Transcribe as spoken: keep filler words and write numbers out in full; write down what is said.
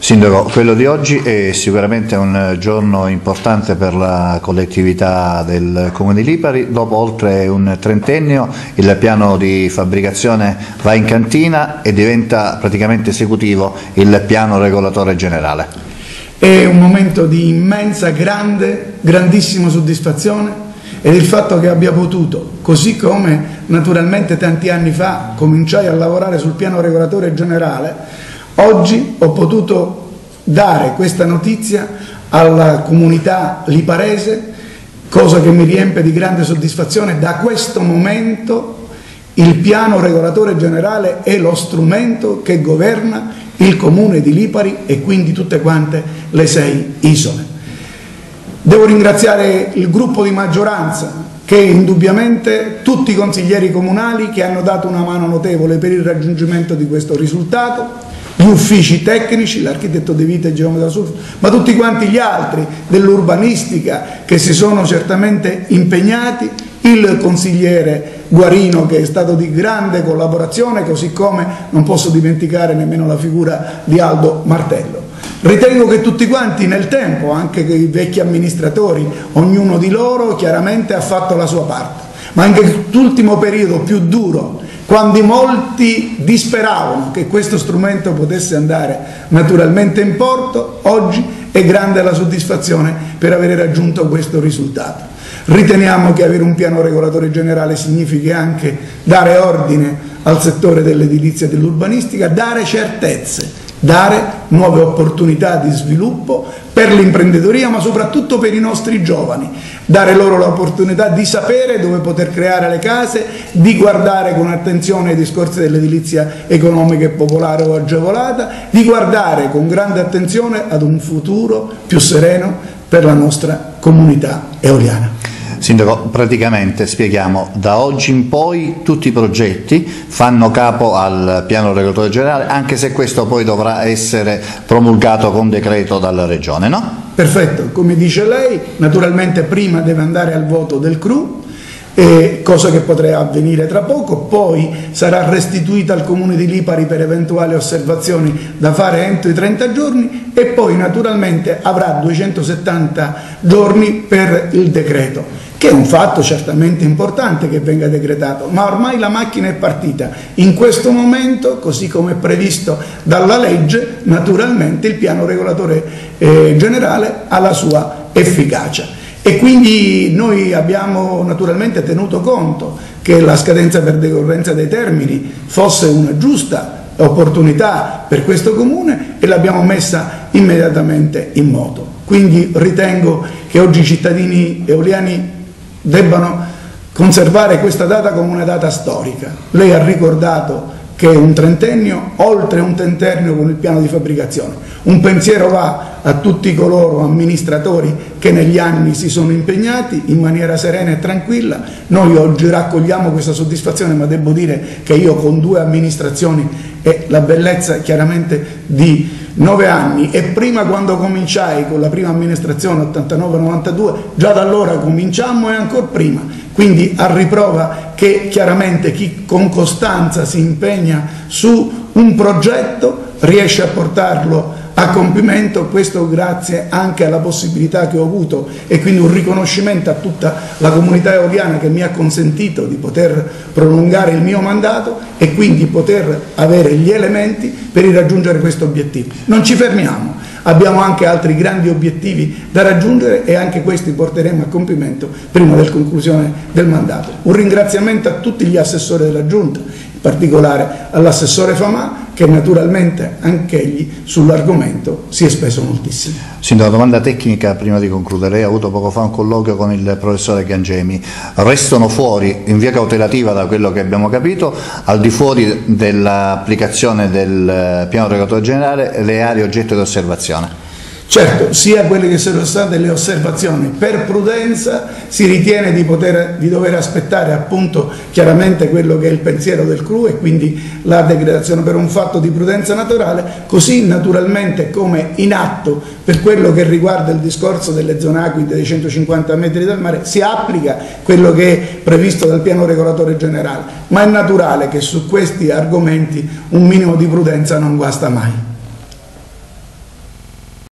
Sindaco, quello di oggi è sicuramente un giorno importante per la collettività del Comune di Lipari. Dopo oltre un trentennio il piano di fabbricazione va in cantina e diventa praticamente esecutivo il piano regolatore generale. È un momento di immensa, grande, grandissima soddisfazione ed il fatto che abbia potuto, così come naturalmente tanti anni fa cominciai a lavorare sul piano regolatore generale, oggi ho potuto dare questa notizia alla comunità liparese, cosa che mi riempie di grande soddisfazione. Da questo momento il piano regolatore generale è lo strumento che governa il Comune di Lipari e quindi tutte quante le sei isole. Devo ringraziare il gruppo di maggioranza, che indubbiamente tutti i consiglieri comunali che hanno dato una mano notevole per il raggiungimento di questo risultato, gli uffici tecnici, l'architetto De Vita e Geometra Sulfo, ma tutti quanti gli altri dell'urbanistica che si sono certamente impegnati, il consigliere Guarino che è stato di grande collaborazione, così come non posso dimenticare nemmeno la figura di Aldo Martello. Ritengo che tutti quanti nel tempo, anche i vecchi amministratori, ognuno di loro chiaramente ha fatto la sua parte, ma anche quest'ultimo periodo più duro, quando molti disperavano che questo strumento potesse andare naturalmente in porto, oggi è grande la soddisfazione per aver raggiunto questo risultato. Riteniamo che avere un piano regolatore generale significhi anche dare ordine al settore dell'edilizia e dell'urbanistica, dare certezze, dare nuove opportunità di sviluppo per l'imprenditoria, ma soprattutto per i nostri giovani, dare loro l'opportunità di sapere dove poter creare le case, di guardare con attenzione ai discorsi dell'edilizia economica e popolare o agevolata, di guardare con grande attenzione ad un futuro più sereno per la nostra comunità eoliana. Sindaco, praticamente spieghiamo, da oggi in poi tutti i progetti fanno capo al piano regolatore generale, anche se questo poi dovrà essere promulgato con decreto dalla Regione, no? Perfetto, come dice lei, naturalmente prima deve andare al voto del C R U, eh, cosa che potrà avvenire tra poco, poi sarà restituita al Comune di Lipari per eventuali osservazioni da fare entro i trenta giorni e poi naturalmente avrà duecentosettanta giorni per il decreto, che è un fatto certamente importante che venga decretato, ma ormai la macchina è partita. In questo momento, così come è previsto dalla legge, naturalmente il piano regolatore eh, generale ha la sua efficacia. E quindi noi abbiamo naturalmente tenuto conto che la scadenza per decorrenza dei termini fosse una giusta opportunità per questo Comune e l'abbiamo messa immediatamente in moto. Quindi ritengo che oggi i cittadini eoliani debbano conservare questa data come una data storica. Lei ha ricordato che è un trentennio, oltre un trentennio con il piano di fabbricazione. Un pensiero va a tutti coloro amministratori che negli anni si sono impegnati in maniera serena e tranquilla. Noi oggi raccogliamo questa soddisfazione, ma devo dire che io con due amministrazioni e la bellezza chiaramente di nove anni e prima quando cominciai con la prima amministrazione ottantanove novantadue, già da allora cominciammo e ancora prima, quindi a riprova che chiaramente chi con costanza si impegna su un progetto riesce a portarlo a compimento, questo grazie anche alla possibilità che ho avuto e quindi un riconoscimento a tutta la comunità eoliana che mi ha consentito di poter prolungare il mio mandato e quindi poter avere gli elementi per raggiungere questo obiettivo. Non ci fermiamo, abbiamo anche altri grandi obiettivi da raggiungere e anche questi porteremo a compimento prima della conclusione del mandato. Un ringraziamento a tutti gli assessori della Giunta, in particolare all'assessore Famà, che naturalmente anch'egli sull'argomento si è speso moltissimo. Sindaco, domanda tecnica prima di concludere. Lei ha avuto poco fa un colloquio con il professore Gangemi. Restano fuori, in via cautelativa da quello che abbiamo capito, al di fuori dell'applicazione del piano regolatore generale, le aree oggetto di osservazione? Certo, sia quelle che sono state le osservazioni, per prudenza si ritiene di, poter, di dover aspettare appunto chiaramente quello che è il pensiero del C R U e quindi la decretazione per un fatto di prudenza naturale, così naturalmente come in atto per quello che riguarda il discorso delle zone acquide dei centocinquanta metri dal mare si applica quello che è previsto dal piano regolatore generale, ma è naturale che su questi argomenti un minimo di prudenza non guasta mai.